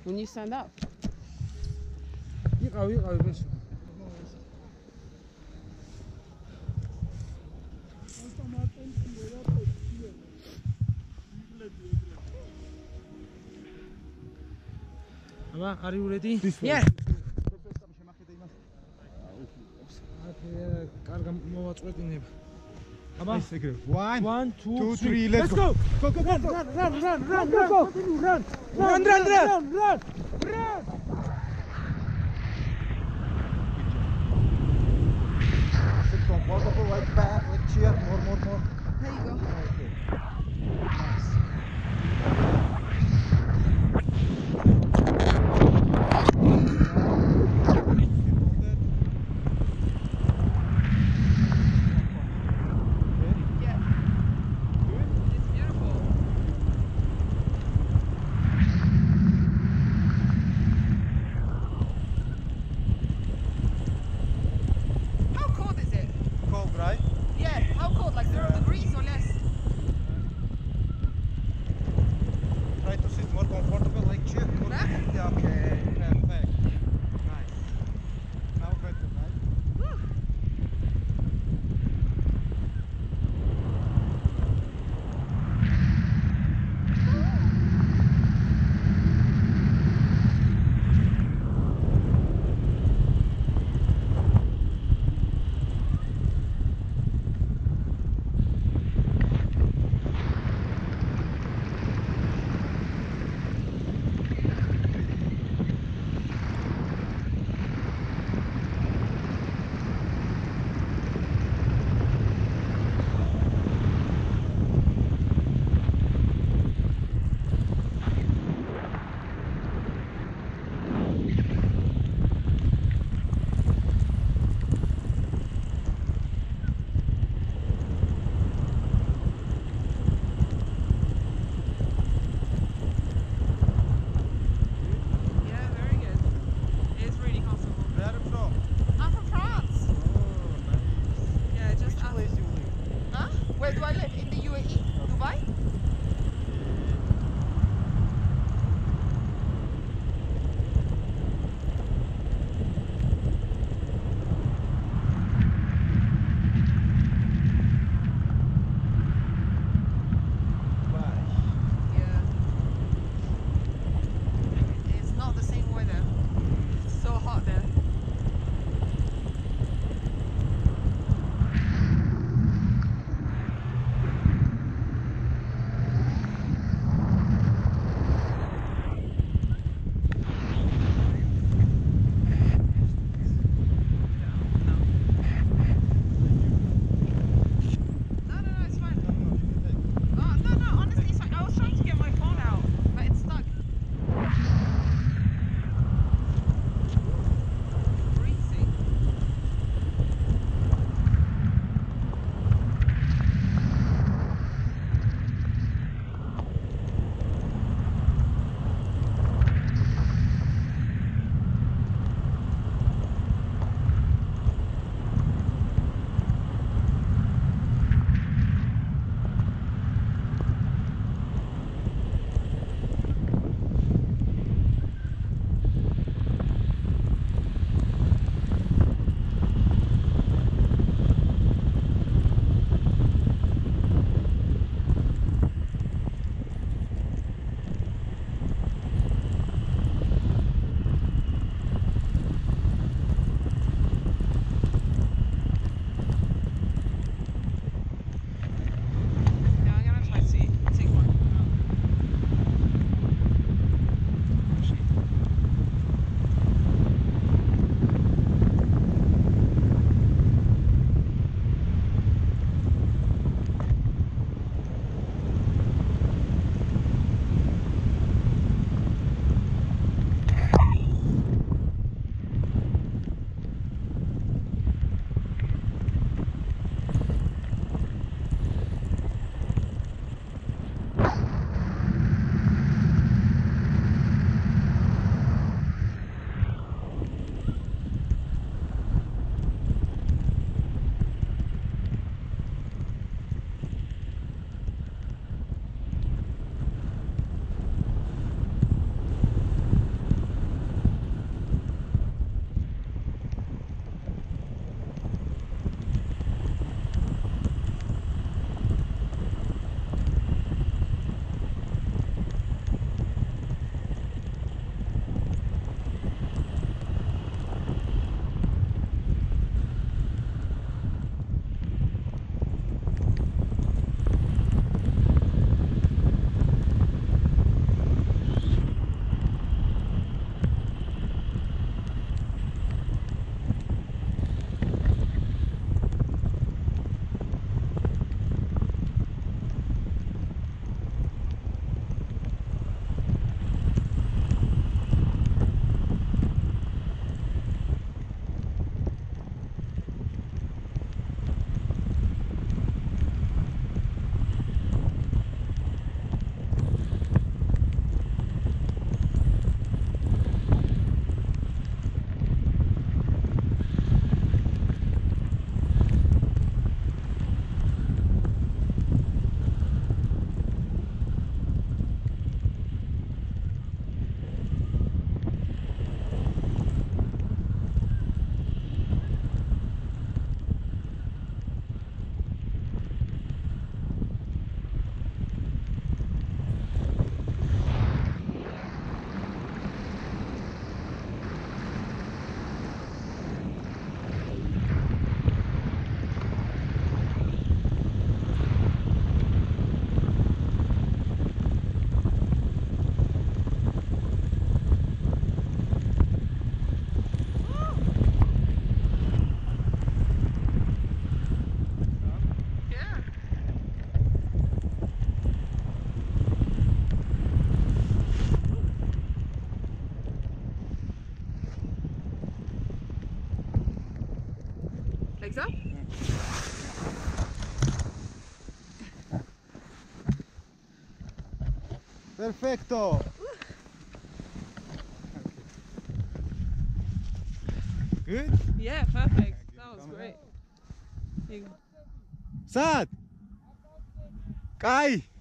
when you stand up. იყავი ბეჭო. Aba, are you ready? Yeah. კარგა მოვაწყვეტინება. Aba, One, 2, 2, 3, 3, let's go. Go, go, go, Run, go. run, run, run, run, run, go. Run, run, run, run, run, run. Sit comfortable, like back, like chair, more. There you go. Okay. Nice. Yeah. It's beautiful. How cold is it? Cold, right? Yeah. How cold? Like 0 degrees or less? Try to sit more comfortable, like chair. More. Back? Yeah, okay. Perfect. Nice. Now better, right? Whew. Like so? Perfecto. Good? Yeah, perfect. That was great. Here you go. Sad. Kai.